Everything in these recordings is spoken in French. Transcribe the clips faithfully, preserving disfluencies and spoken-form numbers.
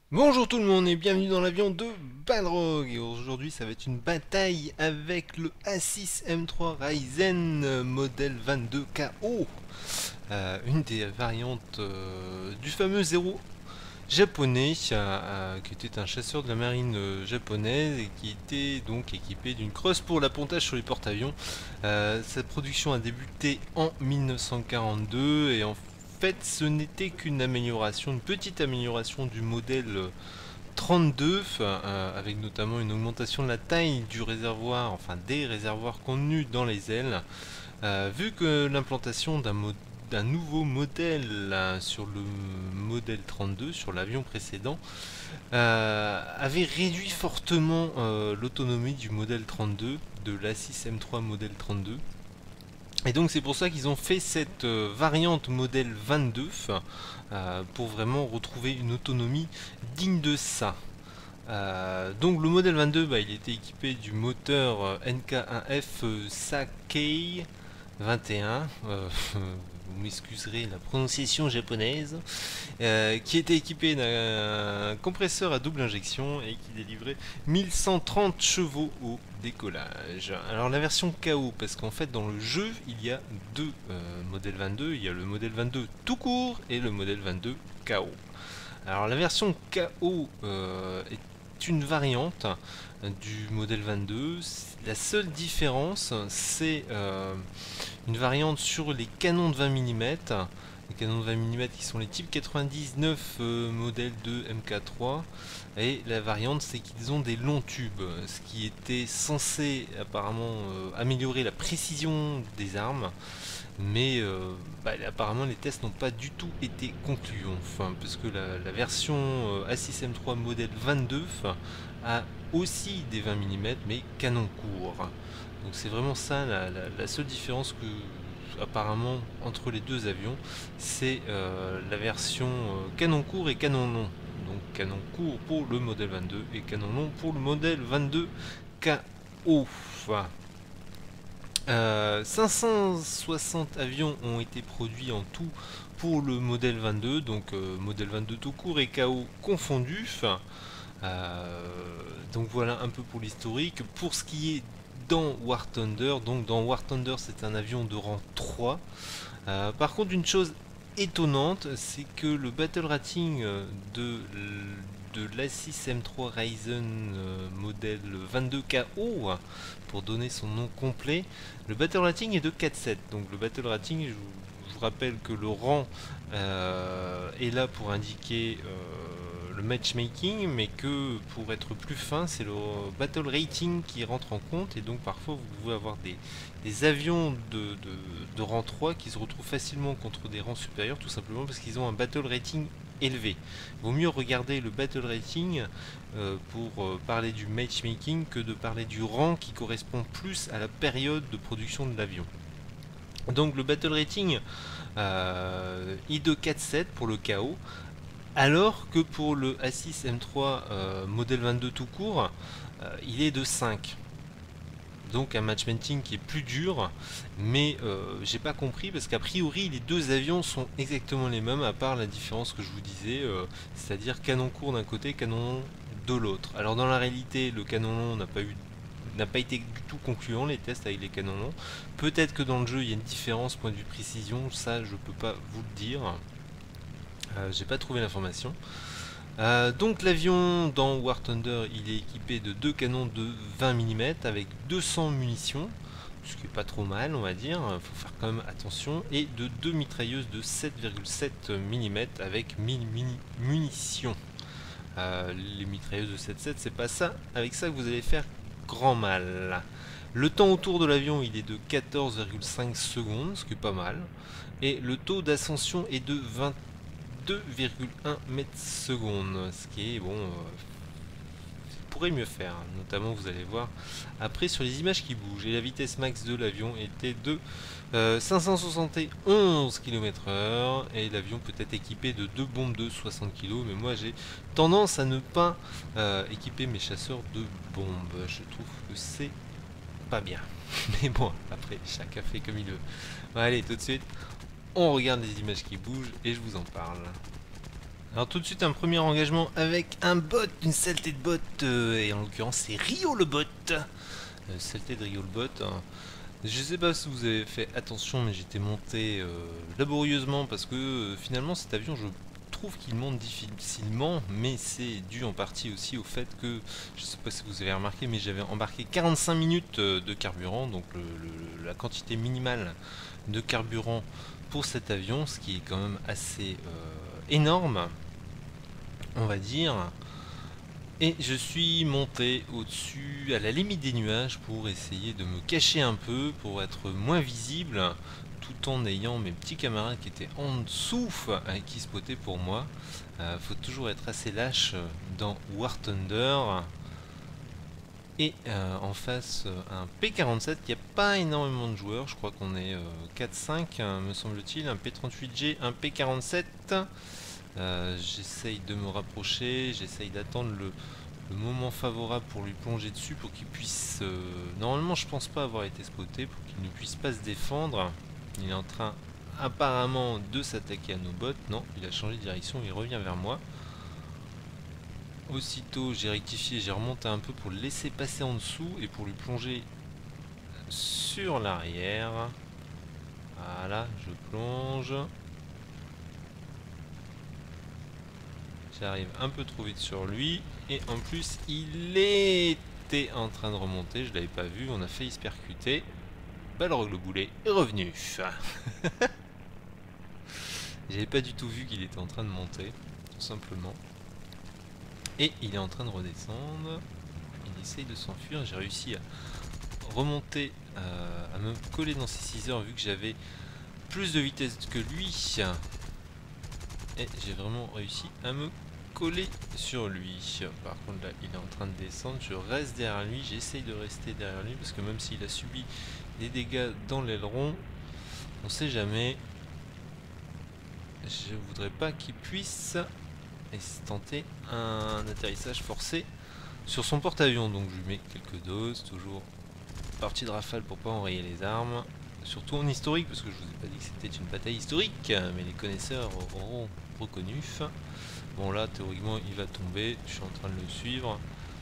Bonjour tout le monde et bienvenue dans l'avion de Balrog. Et aujourd'hui ça va être une bataille avec le A six M trois Ryzen euh, modèle vingt-deux K O, euh, une des variantes euh, du fameux zéro japonais, euh, euh, qui était un chasseur de la marine euh, japonaise et qui était donc équipé d'une crosse pour l'appontage sur les porte-avions. Euh, sa production a débuté en mille neuf cent quarante-deux et en fait ce n'était qu'une amélioration, une petite amélioration du modèle trente-deux, euh, avec notamment une augmentation de la taille du réservoir, enfin des réservoirs contenus dans les ailes. Euh, vu que l'implantation d'un mo- d'un nouveau modèle euh, sur le modèle trente-deux, sur l'avion précédent, euh, avait réduit fortement euh, l'autonomie du modèle trente-deux, de l'A six M trois modèle trente-deux. Et donc c'est pour ça qu'ils ont fait cette euh, variante modèle vingt-deux, euh, pour vraiment retrouver une autonomie digne de ça. Euh, donc le modèle vingt-deux, bah, il était équipé du moteur euh, N K un F euh, Sakai vingt et un, euh, vous m'excuserez la prononciation japonaise, euh, qui était équipé d'un compresseur à double injection et qui délivrait mille cent trente chevaux au décollage. Alors la version K O, parce qu'en fait dans le jeu il y a deux euh, modèles vingt-deux, il y a le modèle vingt-deux tout court et le modèle vingt-deux K O. Alors la version K O euh, est une variante du modèle vingt-deux. La seule différence, c'est euh, une variante sur les canons de vingt millimètres. Les canons de vingt millimètres qui sont les types quatre-vingt-dix-neuf euh, modèle de M K trois. Et la variante, c'est qu'ils ont des longs tubes, ce qui était censé apparemment euh, améliorer la précision des armes. Mais euh, bah, apparemment les tests n'ont pas du tout été concluants, enfin, parce que la, la version euh, A six M trois modèle vingt-deux a aussi des vingt millimètres mais canon court. Donc c'est vraiment ça la, la- la seule différence que apparemment entre les deux avions, c'est euh, la version euh, canon court et canon long. Donc canon court pour le modèle vingt-deux et canon long pour le modèle vingt-deux K O. Euh, cinq cent soixante avions ont été produits en tout pour le modèle vingt-deux, donc euh, modèle vingt-deux tout court et K O confondus. Euh, donc voilà un peu pour l'historique. Pour ce qui est dans War Thunder, donc dans War Thunder c'est un avion de rang trois. Euh, par contre une chose étonnante, c'est que le battle rating de, de l'A six M trois Ryzen euh, modèle vingt-deux K O, pour donner son nom complet, le battle rating est de quatre virgule sept. Donc le battle rating, je vous, je vous rappelle que le rang euh, est là pour indiquer euh, le matchmaking, mais que pour être plus fin, c'est le battle rating qui rentre en compte, et donc parfois vous pouvez avoir des, des avions de, de, de rang trois qui se retrouvent facilement contre des rangs supérieurs, tout simplement parce qu'ils ont un battle rating élevé. Il vaut mieux regarder le battle rating euh, pour euh, parler du matchmaking que de parler du rang qui correspond plus à la période de production de l'avion. Donc le battle rating euh, est de quatre virgule sept pour le K O, alors que pour le A six M trois euh, modèle vingt-deux tout court, euh, il est de cinq. Donc un matchmaking qui est plus dur, mais euh, j'ai pas compris parce qu'a priori les deux avions sont exactement les mêmes, à part la différence que je vous disais, euh, c'est-à-dire canon court d'un côté, canon long de l'autre. Alors dans la réalité, le canon long n'a pas eu n'a pas été du tout concluant, les tests avec les canons longs. Peut-être que dans le jeu il y a une différence point de vue précision, ça je peux pas vous le dire. Euh, j'ai pas trouvé l'information. Euh, donc l'avion dans War Thunder, il est équipé de deux canons de vingt millimètres avec deux cents munitions, ce qui est pas trop mal on va dire, il faut faire quand même attention, et de deux mitrailleuses de sept virgule sept millimètres avec mille munitions. Euh, les mitrailleuses de sept virgule sept, c'est pas ça, avec ça que vous allez faire grand mal. Le temps autour de l'avion, il est de quatorze virgule cinq secondes, ce qui est pas mal, et le taux d'ascension est de vingt deux virgule un mètres secondes, ce qui est bon, euh, pourrait mieux faire, notamment vous allez voir après sur les images qui bougent. Et la vitesse max de l'avion était de euh, cinq cent soixante et onze kilomètres heure, et l'avion peut être équipé de deux bombes de soixante kilos, mais moi j'ai tendance à ne pas euh, équiper mes chasseurs de bombes, je trouve que c'est pas bien. Mais bon, après chacun fait comme il veut. Bon, allez, tout de suite on regarde les images qui bougent et je vous en parle. Alors tout de suite un premier engagement avec un bot, une saleté de bot, euh, et en l'occurrence c'est Rio le bot. Euh, saleté de Rio le bot. Hein. Je sais pas si vous avez fait attention, mais j'étais monté euh, laborieusement parce que euh, finalement cet avion je trouve qu'il monte difficilement, mais c'est dû en partie aussi au fait que, je sais pas si vous avez remarqué, mais j'avais embarqué quarante-cinq minutes euh, de carburant, donc le, le, la quantité minimale de carburant pour cet avion, ce qui est quand même assez euh, énorme, on va dire. Et je suis monté au-dessus, à la limite des nuages, pour essayer de me cacher un peu, pour être moins visible, tout en ayant mes petits camarades qui étaient en dessous, avec qui spottaient pour moi. Euh, faut toujours être assez lâche dans War Thunder. Et euh, en face, un P quarante-sept, il n'y a pas énormément de joueurs, je crois qu'on est euh, quatre cinq, hein, me semble-t-il, un P trente-huit G, un P quarante-sept. Euh, j'essaye de me rapprocher, j'essaye d'attendre le, le moment favorable pour lui plonger dessus pour qu'il puisse... Euh, normalement je pense pas avoir été spoté, pour qu'il ne puisse pas se défendre. Il est en train apparemment de s'attaquer à nos bots. Non, il a changé de direction, il revient vers moi. Aussitôt j'ai rectifié, j'ai remonté un peu pour le laisser passer en dessous et pour lui plonger sur l'arrière. Voilà, je plonge. J'arrive un peu trop vite sur lui. Et en plus, il était en train de remonter. Je l'avais pas vu. On a failli se percuter. Balrog le boulet est revenu. J'avais pas du tout vu qu'il était en train de monter. Tout simplement. Et il est en train de redescendre. Il essaye de s'enfuir. J'ai réussi à remonter, euh, à me coller dans ses six heures vu que j'avais plus de vitesse que lui. Et j'ai vraiment réussi à me coller sur lui. Par contre là il est en train de descendre, je reste derrière lui, j'essaye de rester derrière lui parce que même s'il a subi des dégâts dans l'aileron, on sait jamais. Je voudrais pas qu'il puisse tenter un atterrissage forcé sur son porte-avions, donc je lui mets quelques doses, toujours partie de rafale pour pas enrayer les armes. Surtout en historique, parce que je vous ai pas dit que c'était une bataille historique, mais les connaisseurs auront reconnu. Bon là, théoriquement, il va tomber, je suis en train de le suivre.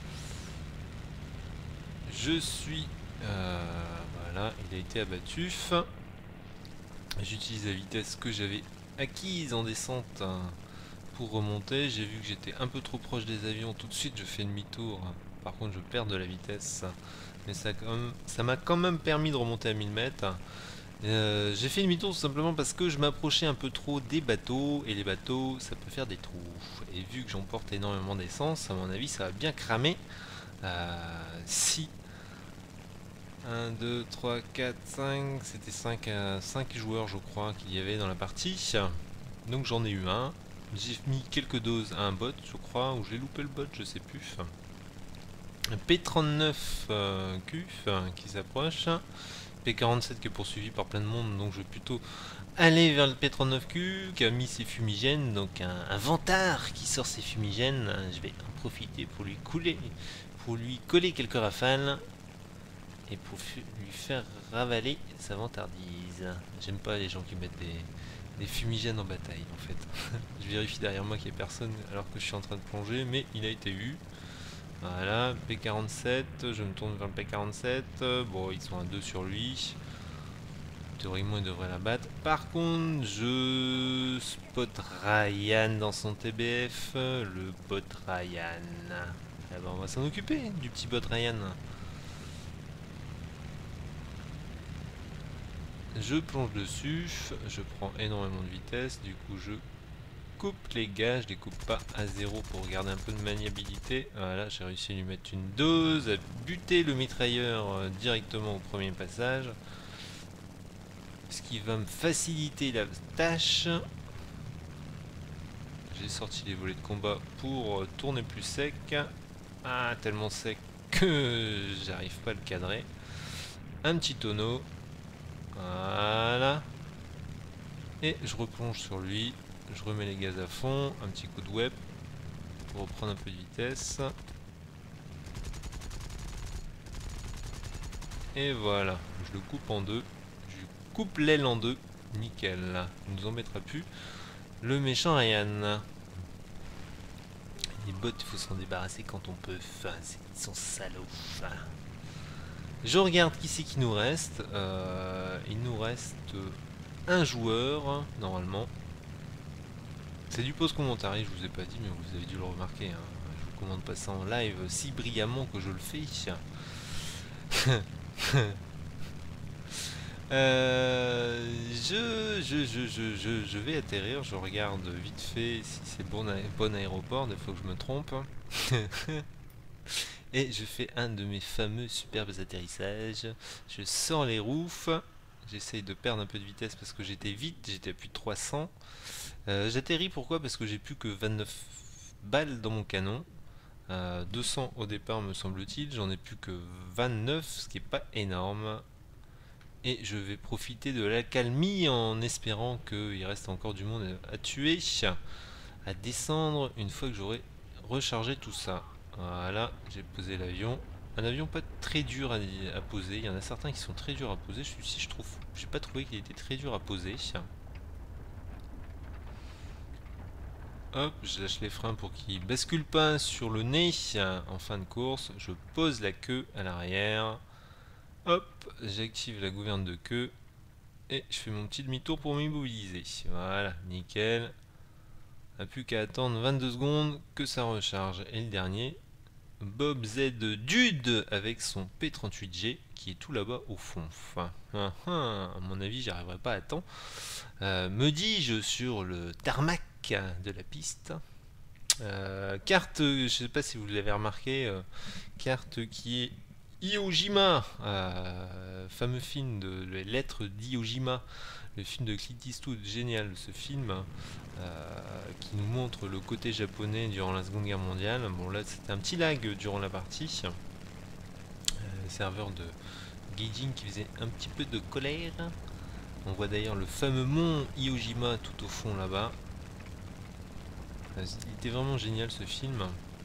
Je suis... Euh, voilà, il a été abattu. J'utilise la vitesse que j'avais acquise en descente pour remonter. J'ai vu que j'étais un peu trop proche des avions, tout de suite je fais demi-tour. Par contre, je perds de la vitesse. Mais ça m'a quand même permis de remonter à mille mètres. Euh, j'ai fait demi-tour tout simplement parce que je m'approchais un peu trop des bateaux, et les bateaux ça peut faire des trous. Et vu que j'emporte énormément d'essence, à mon avis ça va bien cramer. Euh, si un, deux, trois, quatre, cinq, c'était cinq, euh, cinq joueurs je crois qu'il y avait dans la partie. Donc j'en ai eu un. J'ai mis quelques doses à un bot je crois, ou j'ai loupé le bot, je sais plus. Un P trente-neuf euh, Q euh, qui s'approche. P quarante-sept qui est poursuivi par plein de monde, donc je vais plutôt aller vers le P trente-neuf Q qui a mis ses fumigènes, donc un, un vantard qui sort ses fumigènes. Je vais en profiter pour lui couler, pour lui coller quelques rafales et pour lui faire ravaler sa vantardise. J'aime pas les gens qui mettent des, des fumigènes en bataille en fait. Je vérifie derrière moi qu'il n'y a personne alors que je suis en train de plonger, mais il a été eu. Voilà, P quarante-sept, je me tourne vers le P quarante-sept, bon ils sont à deux sur lui, théoriquement il devrait la battre. Par contre je spot Ryan dans son T B F, le bot Ryan. Eh ben, on va s'en occuper du petit bot Ryan. Je plonge dessus, je prends énormément de vitesse, du coup je coupe les gars, je les coupe pas à zéro pour garder un peu de maniabilité. Voilà, j'ai réussi à lui mettre une dose, à buter le mitrailleur directement au premier passage, ce qui va me faciliter la tâche. J'ai sorti les volets de combat pour tourner plus sec. Ah, tellement sec que j'arrive pas à le cadrer. Un petit tonneau. Voilà. Et je replonge sur lui. Je remets les gaz à fond, un petit coup de web pour reprendre un peu de vitesse. Et voilà, je le coupe en deux. Je coupe l'aile en deux. Nickel, il nous embêtera plus. Le méchant Ryan. Les bots, il faut s'en débarrasser quand on peut. Enfin, ils sont salauds. Enfin. Je regarde qui c'est qui nous reste. Euh, il nous reste un joueur, normalement. C'est du post commentary, je vous ai pas dit, mais vous avez dû le remarquer. Hein. Je vous commande pas ça en live si brillamment que je le fais. euh, je, je, je, je, je, je vais atterrir, je regarde vite fait si c'est bon, aé bon aéroport, des fois que je me trompe. Et je fais un de mes fameux superbes atterrissages. Je sors les roufs. J'essaye de perdre un peu de vitesse parce que j'étais vite, j'étais à plus de trois cents. Euh, J'atterris pourquoi? Parce que j'ai plus que vingt-neuf balles dans mon canon. Euh, deux cents au départ me semble-t-il. J'en ai plus que vingt-neuf, ce qui est pas énorme. Et je vais profiter de l'accalmie en espérant qu'il reste encore du monde à tuer, à descendre une fois que j'aurai rechargé tout ça. Voilà, j'ai posé l'avion. Un avion pas très dur à, à poser. Il y en a certains qui sont très durs à poser. Celui-ci, je trouve, j'ai pas trouvé qu'il était très dur à poser. Hop, je lâche les freins pour qu'il bascule pas sur le nez en fin de course. Je pose la queue à l'arrière. Hop, j'active la gouverne de queue. Et je fais mon petit demi-tour pour m'immobiliser. Voilà, nickel. On n'a plus qu'à attendre vingt-deux secondes que ça recharge. Et le dernier, Bob Z Dude avec son P trente-huit G qui est tout là-bas au fond. Enfin, hein, hein, à mon avis, j'y arriverai pas à temps. Euh, me dis-je sur le tarmac de la piste. Euh, carte, je sais pas si vous l'avez remarqué, euh, carte qui est Iwo Jima, euh, fameux film de les lettres d'Iwo Jima, le film de Clint Eastwood, génial ce film, euh, qui nous montre le côté japonais durant la Seconde Guerre mondiale. Bon là c'était un petit lag durant la partie, euh, le serveur de gauging qui faisait un petit peu de colère. On voit d'ailleurs le fameux mont Iwo Jima tout au fond là-bas. Il était vraiment génial ce film.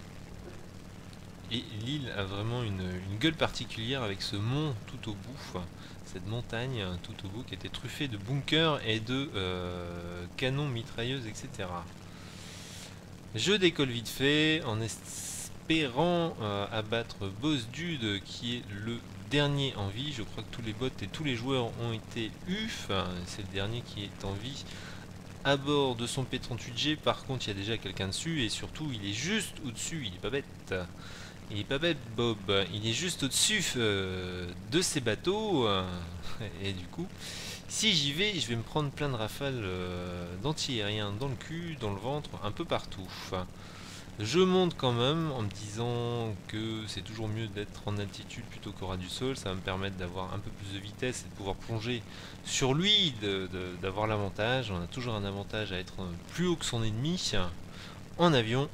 Et l'île a vraiment une, une gueule particulière avec ce mont tout au bout, cette montagne tout au bout qui était truffée de bunkers et de euh, canons mitrailleuses, et cetera. Je décolle vite fait en espérant euh, abattre Boss Dude qui est le dernier en vie. Je crois que tous les bots et tous les joueurs ont été U F. C'est le dernier qui est en vie à bord de son P trente-huit G. Par contre, il y a déjà quelqu'un dessus et surtout, il est juste au-dessus. Il est pas bête. Il est pas bête, Bob. Il est juste au-dessus euh, de ces bateaux. Euh, et du coup, si j'y vais, je vais me prendre plein de rafales euh, d'anti-aériens dans le cul, dans le ventre, un peu partout. Je monte quand même en me disant que c'est toujours mieux d'être en altitude plutôt qu'au ras du sol. Ça va me permettre d'avoir un peu plus de vitesse et de pouvoir plonger sur lui, d'avoir l'avantage. On a toujours un avantage à être plus haut que son ennemi en avion.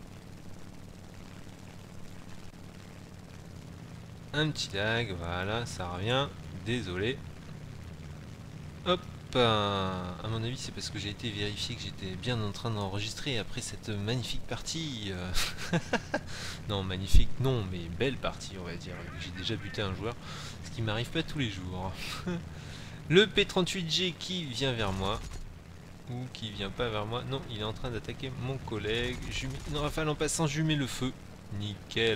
Un petit lag, voilà, ça revient. Désolé. Hop. À mon avis, c'est parce que j'ai été vérifié que j'étais bien en train d'enregistrer après cette magnifique partie. Non, magnifique, non, mais belle partie, on va dire. J'ai déjà buté un joueur, ce qui m'arrive pas tous les jours. Le P trente-huit G qui vient vers moi. Ou qui vient pas vers moi. Non, il est en train d'attaquer mon collègue. Je mets une rafale en passant, je lui mets le feu. Nickel.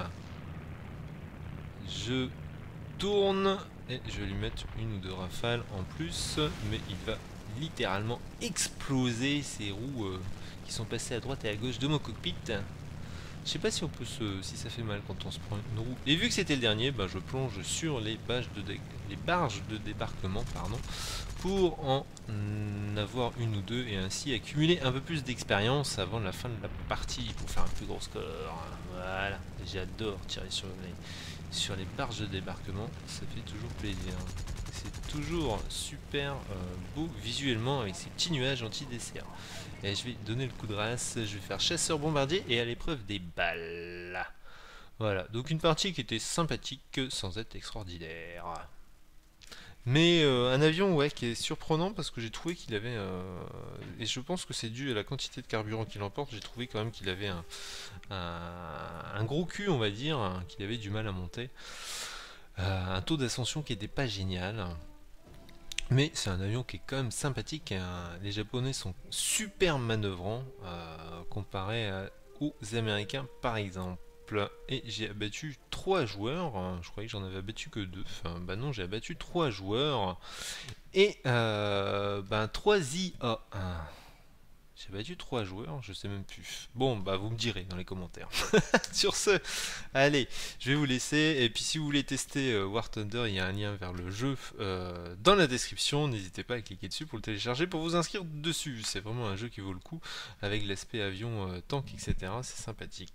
Je tourne. Et je vais lui mettre une ou deux rafales en plus, mais il va littéralement exploser ces roues euh, qui sont passées à droite et à gauche de mon cockpit. Je sais pas si on peut se, si ça fait mal quand on se prend une roue. Et vu que c'était le dernier, bah, je plonge sur les, barges de les barges de débarquement, pardon, pour en avoir une ou deux et ainsi accumuler un peu plus d'expérience avant la fin de la partie pour faire un plus gros score. Voilà, j'adore tirer sur les sur les barges de débarquement, ça fait toujours plaisir. C'est toujours super euh, beau visuellement avec ces petits nuages anti-dessert. Et je vais donner le coup de race, je vais faire chasseur bombardier et à l'épreuve des balles. Voilà, donc une partie qui était sympathique sans être extraordinaire. Mais euh, un avion ouais, qui est surprenant parce que j'ai trouvé qu'il avait, euh, et je pense que c'est dû à la quantité de carburant qu'il emporte, j'ai trouvé quand même qu'il avait un, un, un gros cul on va dire, hein, qu'il avait du mal à monter. Euh, un taux d'ascension qui n'était pas génial. Mais c'est un avion qui est quand même sympathique, hein. Les Japonais sont super manœuvrants euh, comparé à, aux Américains par exemple. Et j'ai abattu trois joueurs, je croyais que j'en avais abattu que deux, enfin bah non, j'ai abattu trois joueurs, et euh, ben trois I A. J'ai battu trois joueurs, je sais même plus. Bon, bah vous me direz dans les commentaires. Sur ce, allez, je vais vous laisser. Et puis si vous voulez tester euh, War Thunder, il y a un lien vers le jeu euh, dans la description. N'hésitez pas à cliquer dessus pour le télécharger, pour vous inscrire dessus. C'est vraiment un jeu qui vaut le coup, avec l'aspect avion, euh, tank, et cetera. C'est sympathique.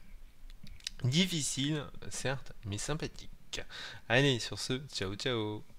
Difficile, certes, mais sympathique. Allez, sur ce, ciao ciao.